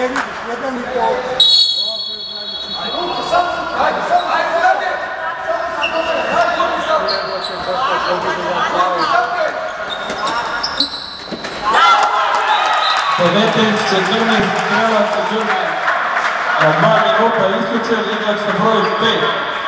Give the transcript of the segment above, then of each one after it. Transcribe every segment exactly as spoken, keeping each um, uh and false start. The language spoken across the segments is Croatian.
ne vidiš, jedan i pol. devetnaest četrnaest strelaca Đurđe. Na dva minuta isključen igrač sa broj pet.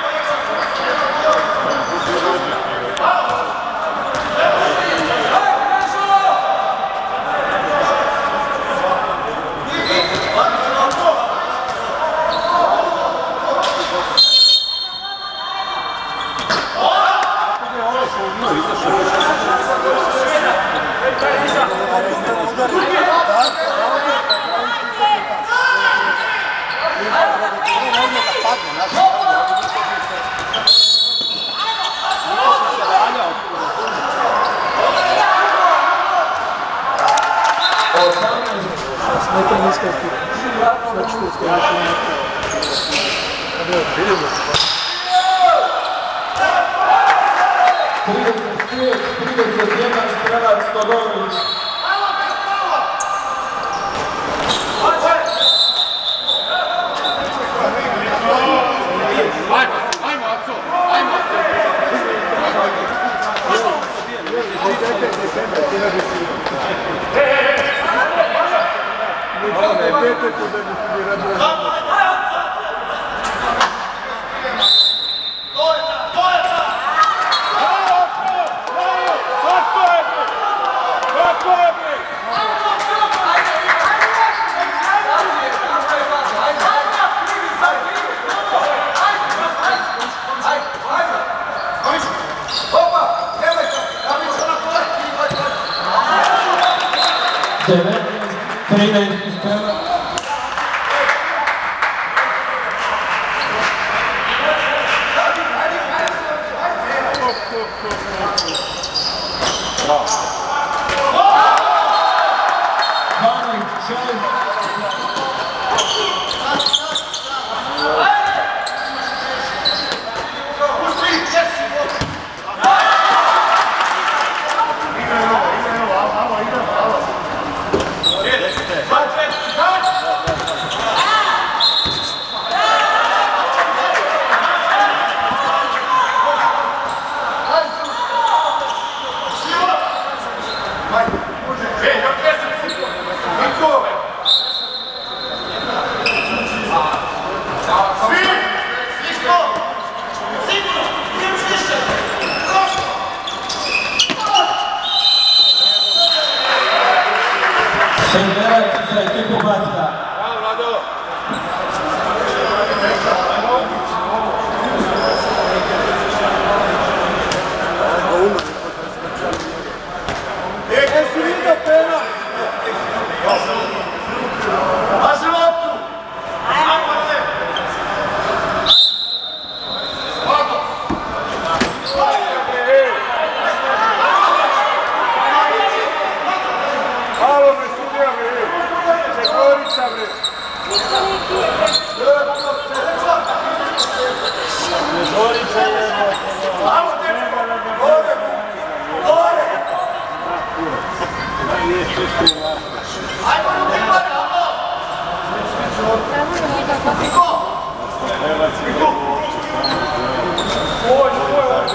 trideset pet trideset jedan strelac Todorović. Ajmo, Aco, ajmo. devetnaest trinaest strelac. Senderac za ekipu Basta. Bravo, Rado. E, si vidio penal? Pazi loptu! Halo, bre, sudija, bre. Četvorica, bre. Četvorica je... Halo, tebe! Gore! Gore! Ajmo, ljudi, gore, halo! Niko! Niko! Oj, oj, oj!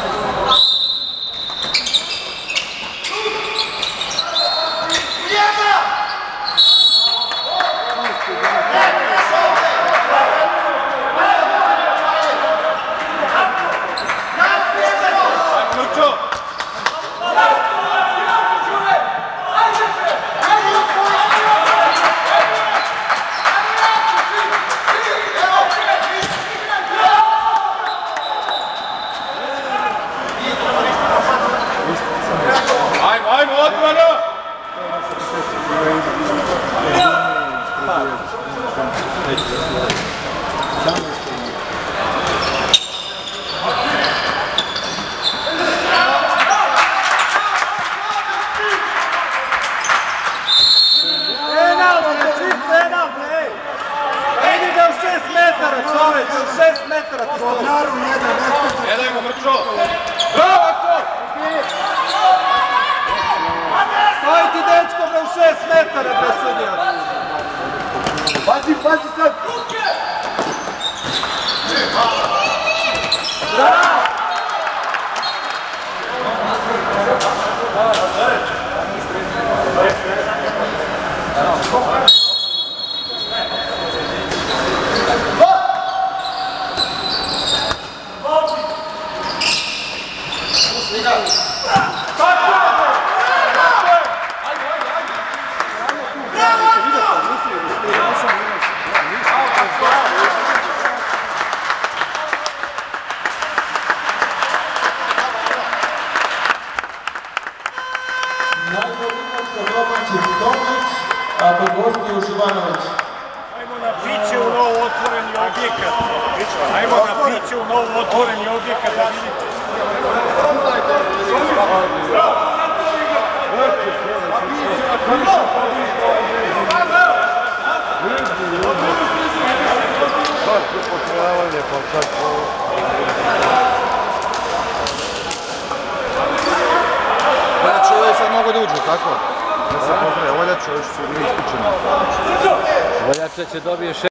Ajmo, odmano! Penal, bre, čist penal, bre! Edi da u šest metara, čoveč, u šest metara ti stoji. Ne daj mu mrčo! Bravo, Aco! Stoji ti dečko, bre, u šest metara, bre, sudija. pazi sad! Bravo! Najbolinačka domaćih Tomić, a kod gosti Uživanović. Ajmo na piće u novo otvoreni objekat. Ajmo na piće u novo otvoreni objekat da vidite. Voljač ovaj sad mogu da uđu, tako? Da se pozdravlja, Voljač, ovo što su bili isključeni. Voljače će dobije šest.